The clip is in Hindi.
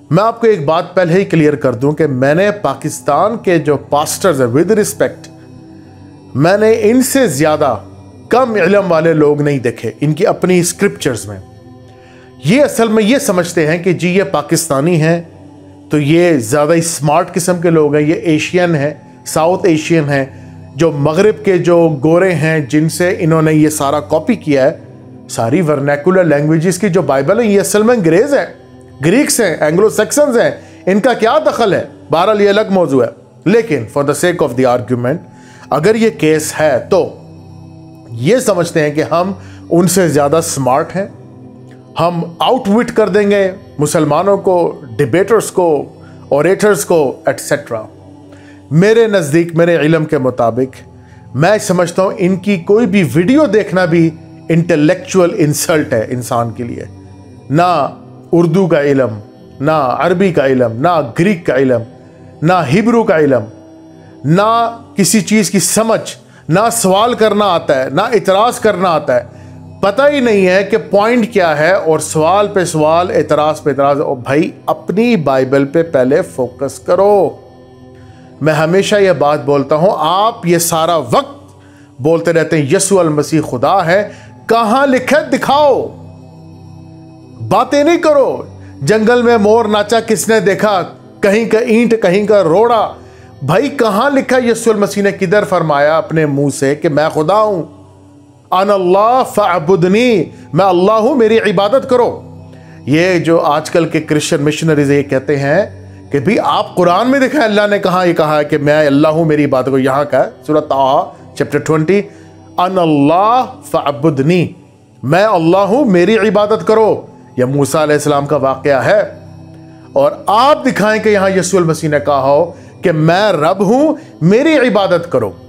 मैं आपको एक बात पहले ही क्लियर कर दूं कि मैंने पाकिस्तान के जो पास्टर्स हैं, विद रिस्पेक्ट, मैंने इनसे ज़्यादा कम इल्म वाले लोग नहीं देखे इनकी अपनी स्क्रिप्चर्स में। ये असल में ये समझते हैं कि जी ये पाकिस्तानी हैं तो ये ज़्यादा स्मार्ट किस्म के लोग हैं, ये एशियन हैं, साउथ एशियन हैं, जो मगरिब के जो गोरे हैं जिनसे इन्होंने ये सारा कॉपी किया है। सारी वर्नैकुलर लैंग्वेजेस की जो बाइबल है ये असल में अंग्रेज़ हैं, ग्रीक्स हैं, एंग्लो सेक्सन्स हैं, इनका क्या दखल है? बहरहाल ये अलग मौजू है। लेकिन for the sake of the argument अगर ये केस है तो ये समझते हैं कि हम उनसे ज़्यादा स्मार्ट हैं, हम आउटविट कर देंगे मुसलमानों को, डिबेटर्स को, ओरेटर्स को, एटसेट्रा। मेरे नज़दीक, मेरे इल्म के मुताबिक मैं समझता हूँ इनकी कोई भी वीडियो देखना भी इंटेलेक्चुअल इंसल्ट है इंसान के लिए। ना उर्दू का इल्म, ना अरबी का इल्म, ना ग्रीक का इल्म, ना हिब्रू का इल्म, ना किसी चीज़ की समझ, ना सवाल करना आता है, ना इतराज़ करना आता है। पता ही नहीं है कि पॉइंट क्या है और सवाल पे सवाल, एतराज़ पे एतराज़। और भाई अपनी बाइबल पे पहले फोकस करो। मैं हमेशा यह बात बोलता हूँ, आप ये सारा वक्त बोलते रहते हैं यीशु अल मसीह खुदा है। कहाँ लिखा है दिखाओ, बातें नहीं करो। जंगल में मोर नाचा किसने देखा, कहीं का ईंट कहीं का रोड़ा। भाई कहाँ लिखा यीशु अल मसीह ने किधर फरमाया अपने मुंह से कि मैं खुदा हूं? अन अल्लाह फअबुदनी, मैं अल्लाह हूं, मेरी इबादत करो। ये जो आजकल के क्रिश्चियन मिशनरीज ये कहते हैं कि भाई आप कुरान में देखा है अल्लाह ने कहा, ये कहा है कि मैं अल्लाह हूं, मेरी इबादत करो। यहाँ का सूरह ताहा चैप्टर 20, अन अल्लाह फअबुदनी, मैं अल्लाह हूं, मेरी इबादत करो। यह मूसा अलैहिस्सलाम का वाक़या है। और आप दिखाएं कि यहां यीशु अल मसीह ने कहा हो कि मैं रब हूं, मेरी इबादत करो।